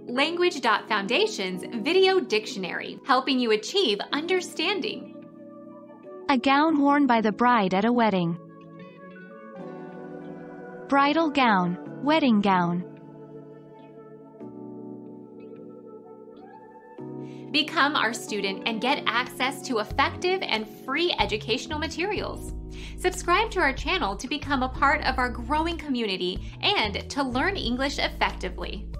Language.Foundation's Video Dictionary, helping you achieve understanding. A gown worn by the bride at a wedding. Bridal gown, wedding gown. Become our student and get access to effective and free educational materials. Subscribe to our channel to become a part of our growing community and to learn English effectively.